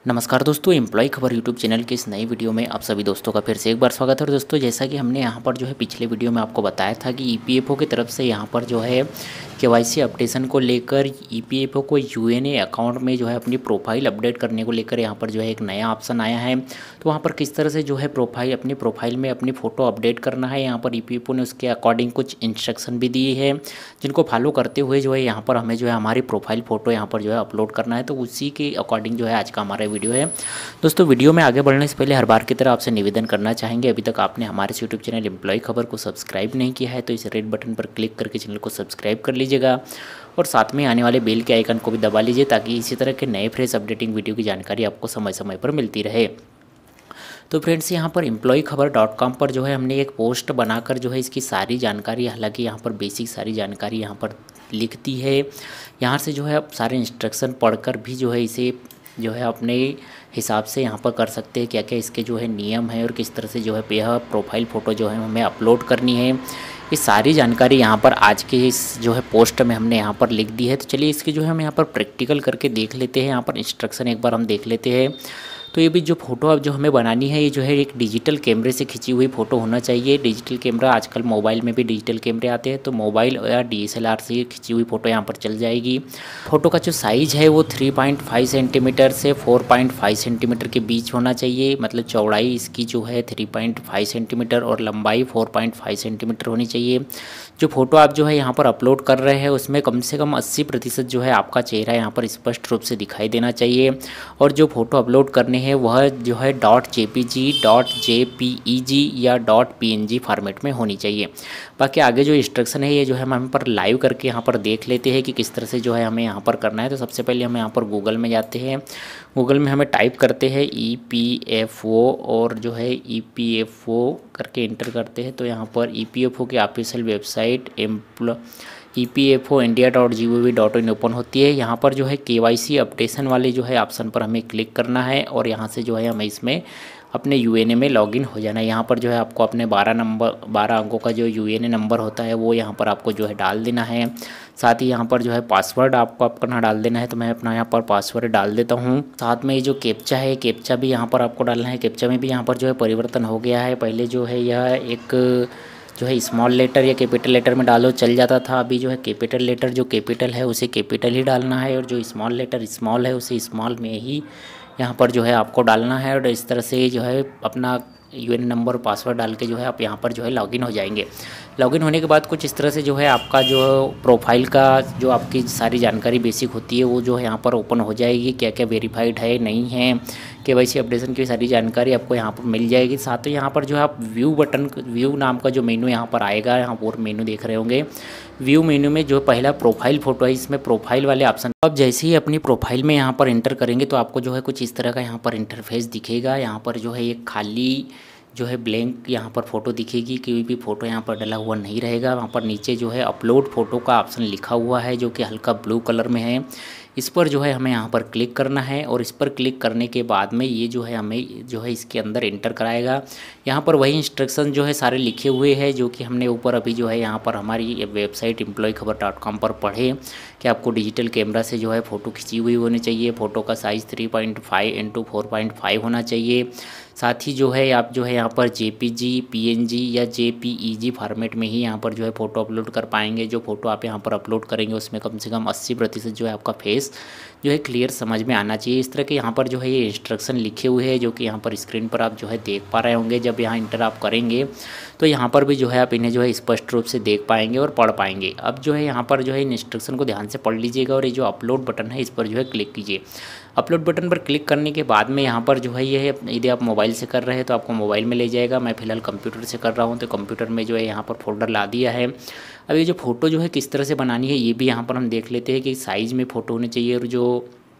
नमस्कार दोस्तों, एम्प्लॉय खबर यूट्यूब चैनल के इस नई वीडियो में आप सभी दोस्तों का फिर से एक बार स्वागत है। और दोस्तों, जैसा कि हमने यहाँ पर जो है पिछले वीडियो में आपको बताया था कि ईपीएफओ की तरफ से यहाँ पर जो है केवाईसी अपडेशन को लेकर ईपीएफओ को यूएनए अकाउंट में जो है अपनी प्रोफाइल अपडेट करने को लेकर यहाँ पर जो है एक नया ऑप्शन आया है। तो वहाँ पर किस तरह से जो है अपनी प्रोफाइल में अपनी फ़ोटो अपडेट करना है, यहाँ पर ईपीएफओ ने उसके अकॉर्डिंग कुछ इंस्ट्रक्शन भी दिए हैं, जिनको फॉलो करते हुए जो है यहाँ पर हमें जो है हमारी प्रोफाइल फ़ोटो यहाँ पर जो है अपलोड करना है। तो उसी के अकॉर्डिंग जो है आज का हमारा वीडियो है। दोस्तों, वीडियो में आगे बढ़ने से पहले हर बार की तरह आपसे निवेदन करना चाहेंगे, अभी तक आपने हमारे यूट्यूब चैनल एम्प्लॉय खबर को सब्सक्राइब नहीं किया है तो इस रेड बटन पर क्लिक करके चैनल को सब्सक्राइब कर लीजिएगा और साथ में आने वाले बेल के आइकन को भी दबा लीजिए ताकि इसी तरह के नए फ्रेश अपडेटिंग वीडियो की जानकारी आपको समय समय पर मिलती रहे। तो फ्रेंड्स, यहाँ पर employeeखबर.com पर जो है हमने एक पोस्ट बनाकर जो है इसकी सारी जानकारी, हालांकि यहाँ पर बेसिक सारी जानकारी यहाँ पर लिखती है। यहाँ से जो है आप सारे इंस्ट्रक्शन पढ़कर भी जो है इसे जो है अपने हिसाब से यहाँ पर कर सकते हैं, क्या क्या इसके जो है नियम है और किस तरह से जो है यह प्रोफाइल फ़ोटो जो है हमें अपलोड करनी है। ये सारी जानकारी यहाँ पर आज के इस जो है पोस्ट में हमने यहाँ पर लिख दी है। तो चलिए इसके जो है हम यहाँ पर प्रैक्टिकल करके देख लेते हैं। यहाँ पर इंस्ट्रक्शन एक बार हम देख लेते हैं। तो ये भी जो फ़ोटो अब जो हमें बनानी है, ये जो है एक डिजिटल कैमरे से खिंची हुई फ़ोटो होना चाहिए। डिजिटल कैमरा, आजकल मोबाइल में भी डिजिटल कैमरे आते हैं, तो मोबाइल या डीएसएलआर से खिंची हुई फ़ोटो यहाँ पर चल जाएगी। फ़ोटो का जो साइज़ है वो 3.5 सेंटीमीटर से 4.5 सेंटीमीटर के बीच होना चाहिए। मतलब चौड़ाई इसकी जो है 3.5 सेंटीमीटर और लंबाई 4.5 सेंटीमीटर होनी चाहिए। जो फ़ोटो आप जो है यहाँ पर अपलोड कर रहे हैं उसमें कम से कम 80% जो है आपका चेहरा यहाँ पर स्पष्ट रूप से दिखाई देना चाहिए। और जो फ़ोटो अपलोड करने हैं वह जो है .jpg, .jpeg या .png फॉर्मेट में होनी चाहिए। बाकी आगे जो इंस्ट्रक्शन है ये जो है हम पर लाइव करके यहाँ पर देख लेते हैं कि किस तरह से जो है हमें यहाँ पर करना है। तो सबसे पहले हम यहाँ पर गूगल में जाते हैं। गूगल में हमें टाइप करते हैं ईपीएफओ और जो है ईपीएफओ करके इंटर करते हैं। तो यहाँ पर ईपीएफओ की ऑफिशियल वेबसाइट EPFOindia.gov.in ओपन होती है। यहाँ पर जो है केवाईसी अपडेशन वाले जो है ऑप्शन पर हमें क्लिक करना है और यहाँ से जो है हमें इसमें अपने यूएनए में लॉगिन हो जाना है। यहाँ पर जो है आपको अपने 12 अंकों का जो यूएनए नंबर होता है वो यहाँ पर आपको जो है डाल देना है। साथ ही यहाँ पर जो है पासवर्ड आपको अपना डाल देना है। तो मैं अपना यहाँ पर पासवर्ड डाल देता हूँ। साथ में ये जो कैप्चा है, कैप्चा भी यहाँ पर आपको डालना है। कैप्चा में भी यहाँ पर जो है परिवर्तन हो गया है। पहले जो है यह एक जो है स्मॉल लेटर या कैपिटल लेटर में डालो चल जाता था। अभी जो है कैपिटल लेटर जो कैपिटल है उसे कैपिटल ही डालना है और जो स्मॉल लेटर स्मॉल है उसे स्मॉल में ही यहाँ पर जो है आपको डालना है। और इस तरह से जो है अपना यूएन नंबर पासवर्ड डाल के जो है आप यहाँ पर जो है लॉगिन हो जाएंगे। लॉगिन होने के बाद कुछ इस तरह से जो है आपका जो प्रोफाइल का जो आपकी सारी जानकारी बेसिक होती है वो जो है यहाँ पर ओपन हो जाएगी। क्या क्या वेरीफाइड है नहीं है, केवाईसी अपडेशन की सारी जानकारी आपको यहाँ पर मिल जाएगी। साथ ही यहाँ पर जो है आप व्यू नाम का जो मेनू यहाँ पर आएगा, यहाँ पर मेनू देख रहे होंगे। व्यू मेनू में जो पहला प्रोफाइल फ़ोटो है इसमें प्रोफाइल वाले ऑप्शन अब जैसे ही अपनी प्रोफाइल में यहाँ पर एंटर करेंगे तो आपको जो है कुछ इस तरह का यहाँ पर इंटरफेस दिखेगा। यहाँ पर जो है एक खाली जो है ब्लैंक यहाँ पर फ़ोटो दिखेगी, कोई भी फ़ोटो यहाँ पर डला हुआ नहीं रहेगा। वहाँ पर नीचे जो है अपलोड फ़ोटो का ऑप्शन लिखा हुआ है जो कि हल्का ब्लू कलर में है। इस पर जो है हमें यहाँ पर क्लिक करना है और इस पर क्लिक करने के बाद में ये जो है हमें जो है इसके अंदर एंटर कराएगा। यहाँ पर वही इंस्ट्रक्शन जो है सारे लिखे हुए हैं जो कि हमने ऊपर अभी जो है यहाँ पर हमारी वेबसाइट employeeखबर.com पर पढ़े कि आपको डिजिटल कैमरा से जो है फ़ोटो खिंची हुई होनी चाहिए। फ़ोटो का साइज़ 3.5 × 4.5 होना चाहिए। साथ ही जो है आप जो है यहाँ पर JPG, PNG या JPEG फॉर्मेट में ही यहाँ पर जो है फ़ोटो अपलोड कर पाएंगे। जो फ़ोटो आप यहाँ पर अपलोड करेंगे उसमें कम से कम 80% जो है आपका फेस जो है क्लियर समझ में आना चाहिए। इस तरह के यहाँ पर जो है ये इंस्ट्रक्शन लिखे हुए हैं जो कि यहाँ पर स्क्रीन पर आप जो है देख पा रहे होंगे। जब यहाँ इंटर आप करेंगे तो यहाँ पर भी जो है आप इन्हें जो है स्पष्ट रूप से देख पाएंगे और पढ़ पाएंगे। अब जो है यहाँ पर जो है इन इंस्ट्रक्शन को ध्यान से पढ़ लीजिएगा और ये जो अपलोड बटन है इस पर जो है क्लिक कीजिए। अपलोड बटन पर क्लिक करने के बाद में यहाँ पर जो है ये यदि आप मोबाइल से कर रहे हैं तो आपको मोबाइल में ले जाएगा। मैं फ़िलहाल कंप्यूटर से कर रहा हूँ तो कंप्यूटर में जो है यहाँ पर फोल्डर ला दिया है। अब ये जो फ़ोटो जो है किस तरह से बनानी है ये भी यहाँ पर हम देख लेते हैं कि साइज़ में फ़ोटो होनी चाहिए और जो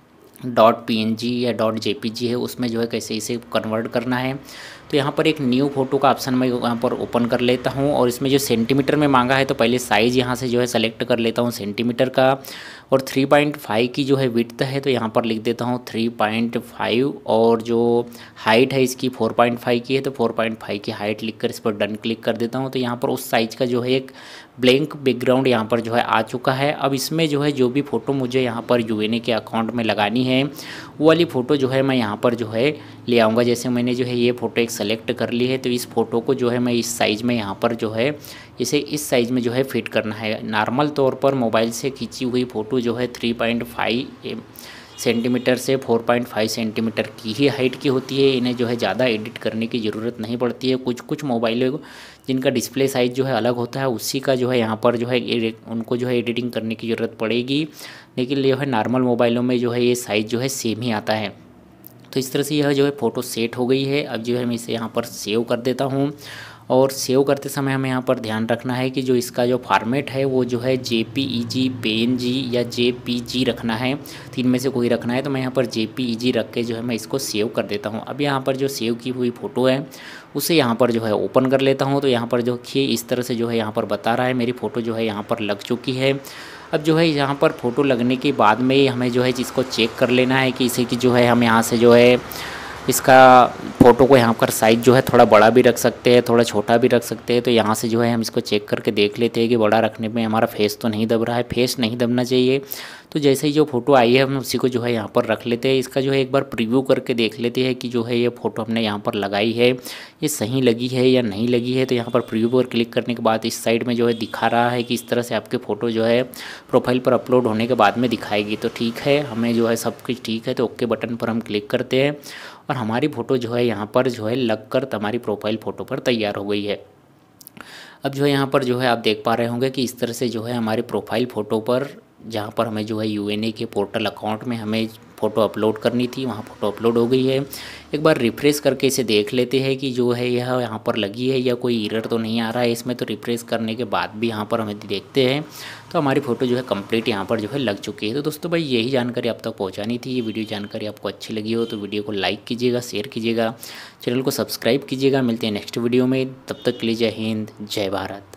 .png या .jpg है उसमें जो है कैसे इसे कन्वर्ट करना है। तो यहाँ पर एक न्यू फ़ोटो का ऑप्शन मैं यहाँ पर ओपन कर लेता हूँ और इसमें जो सेंटीमीटर में मांगा है तो पहले साइज़ यहाँ से जो है सेलेक्ट कर लेता हूँ सेंटीमीटर का। और 3.5 की जो है विड्थ है तो यहाँ पर लिख देता हूँ 3.5 और जो हाइट है इसकी 4.5 की है तो 4.5 की हाइट लिखकर इस पर डन क्लिक कर देता हूँ। तो यहाँ पर उस साइज़ का जो है एक ब्लैंक बैकग्राउंड यहाँ पर जो है आ चुका है। अब इसमें जो है जो भी फ़ोटो मुझे यहाँ पर यूएनए के अकाउंट में लगानी है वो वाली फ़ोटो जो है मैं यहाँ पर जो है ले आऊँगा। जैसे मैंने जो है ये फ़ोटो एक सेलेक्ट कर ली है, तो इस फ़ोटो को जो है मैं इस साइज़ में यहाँ पर जो है इसे इस साइज़ में जो है फिट करना है। नॉर्मल तौर पर मोबाइल से खींची हुई फ़ोटो जो है 3.5 सेंटीमीटर से 4.5 सेंटीमीटर की ही हाइट की होती है। इन्हें जो है ज़्यादा एडिट करने की ज़रूरत नहीं पड़ती है। कुछ मोबाइलों जिनका डिस्प्ले साइज़ जो है अलग होता है उसी का जो है यहाँ पर जो है उनको जो है एडिटिंग करने की ज़रूरत पड़ेगी, लेकिन जो है नॉर्मल मोबाइलों में जो है ये साइज़ जो है सेम ही आता है। तो इस तरह से यह जो है फ़ोटो सेट हो गई है। अब जो है मैं इसे यहाँ पर सेव कर देता हूँ, और सेव करते समय हमें यहाँ पर ध्यान रखना है कि जो इसका जो फॉर्मेट है वो जो है JPEG, PNG या JPG रखना है, तीन में से कोई रखना है। तो मैं यहाँ पर JPEG रख के जो है मैं इसको सेव कर देता हूँ। अब यहाँ पर जो सेव की हुई फ़ोटो है उसे यहाँ पर जो है ओपन कर लेता हूँ। तो यहाँ पर जो देखिए इस तरह से जो है यहाँ पर बता रहा है मेरी फ़ोटो जो है यहाँ पर लग चुकी है। अब जो है यहाँ पर फ़ोटो लगने के बाद में हमें जो है इसको चेक कर लेना है कि इसे कि जो है हम यहाँ से जो है इसका फ़ोटो को यहाँ पर साइज़ जो है थोड़ा बड़ा भी रख सकते हैं, थोड़ा छोटा भी रख सकते हैं। तो यहाँ से जो है हम इसको चेक करके देख लेते हैं कि बड़ा रखने में हमारा फेस तो नहीं दब रहा है। फेस नहीं दबना चाहिए। तो जैसे ही जो फ़ोटो आई है हम उसी को जो है यहाँ पर रख लेते हैं। इसका जो है एक बार प्रीव्यू करके देख लेते हैं कि जो है ये फ़ोटो हमने यहाँ पर लगाई है ये सही लगी है या नहीं लगी है। तो यहाँ पर प्रीव्यू पर क्लिक करने के बाद इस साइड में जो है दिखा रहा है कि इस तरह से आपके फ़ोटो जो है प्रोफाइल पर अपलोड होने के बाद में दिखाएगी। तो ठीक है, हमें जो है सब कुछ ठीक है, तो ओके बटन पर हम क्लिक करते हैं और हमारी फ़ोटो जो है यहाँ पर जो है लगकर हमारी प्रोफाइल फ़ोटो पर तैयार हो गई है। अब जो है यहाँ पर जो है आप देख पा रहे होंगे कि इस तरह से जो है हमारी प्रोफाइल फ़ोटो पर जहाँ पर हमें जो है यूएनए के पोर्टल अकाउंट में हमें फ़ोटो अपलोड करनी थी वहाँ फ़ोटो अपलोड हो गई है। एक बार रिफ़्रेश करके इसे देख लेते हैं कि जो है यह यहाँ पर लगी है या कोई एरर तो नहीं आ रहा है इसमें। तो रिफ़्रेश करने के बाद भी यहाँ पर हमें देखते हैं तो हमारी फ़ोटो जो है कंप्लीट यहाँ पर जो है लग चुकी है। तो दोस्तों भाई यही जानकारी आप तक पहुँचानी थी। ये वीडियो जानकारी आपको अच्छी लगी हो तो वीडियो को लाइक कीजिएगा, शेयर कीजिएगा, चैनल को सब्सक्राइब कीजिएगा। मिलते हैं नेक्स्ट वीडियो में, तब तक के लिए जय हिंद, जय भारत।